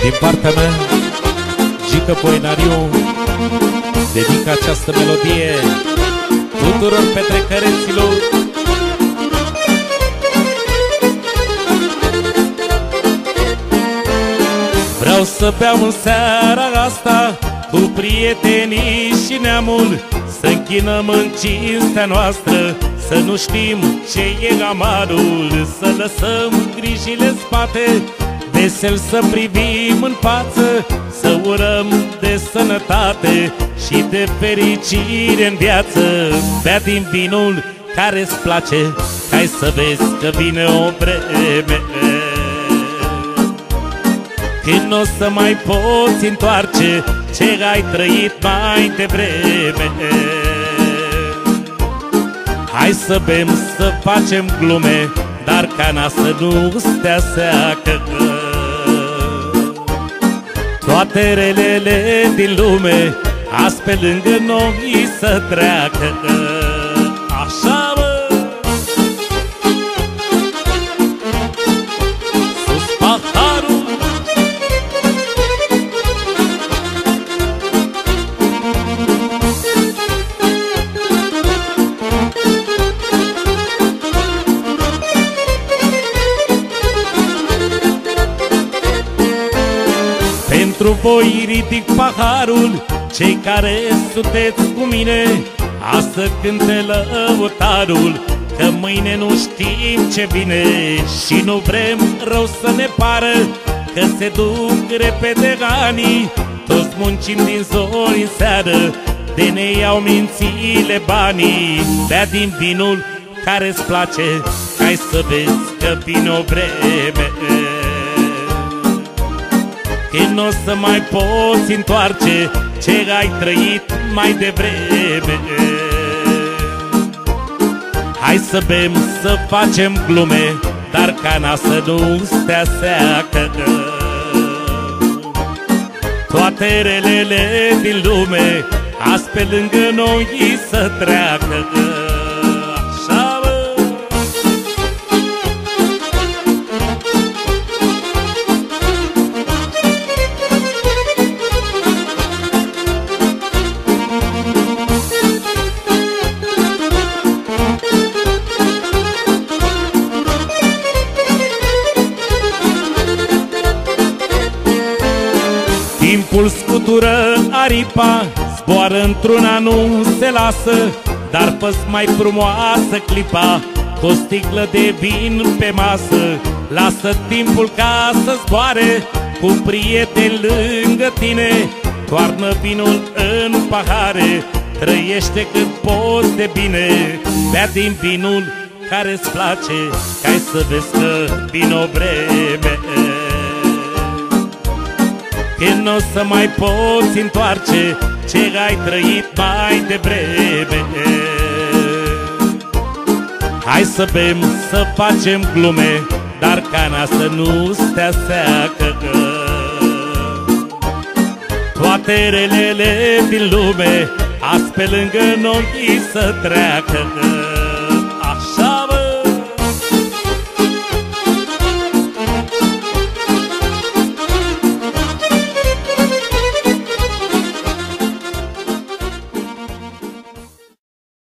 Din partea mea, Gică Poenariu, dedic această melodie tuturor petrecăreților. Vreau să beau în seara asta cu prietenii și neamul, să închinăm în cinstea noastră, să nu știm ce e amarul, să lăsăm grijile în spate, vesel să privim în față, să urăm de sănătate și de fericire în viață. Bea din vinul care-ți place, hai să vezi că vine o vreme când o să mai poți întoarce ce ai trăit mai devreme. Hai să bem, să facem glume, dar cana să nu stea seacă. Toate relele din lume azi pe lângă noi să treacă. Așa, mă! Sus paharul! Pentru voi ridic paharul, cei care sunteți cu mine, asta cânte lăutarul, că mâine nu știm ce vine și nu vrem rău să ne pară, că se duc repede anii, toți muncim din zori în seară, de ne iau mințile banii. Bea din vinul care-ți place, hai să vezi că vine o vreme când n-o să mai poți întoarce ce ai trăit mai devreme. Hai să bem, să facem glume, dar cana să nu stea seacă. Toate relele din lume azi pe lângă noi să treacă. Așa, bă! Timpul scutură aripa, zboară într-una, nu se lasă, dar fă-ți mai frumoasă clipa cu o sticlă de vin pe masă. Lasă timpul ca să zboare cu prieteni lângă tine, toarnă vinul în pahare, trăiește cât poți de bine. Bea din vinul care-ți place, hai să vezi că vine o vreme când n-o să mai poți întoarce ce ai trăit mai devreme. Hai să bem, să facem glume, dar cana să nu stea seacă. Toate relele din lume azi pe lângă noi să treacă.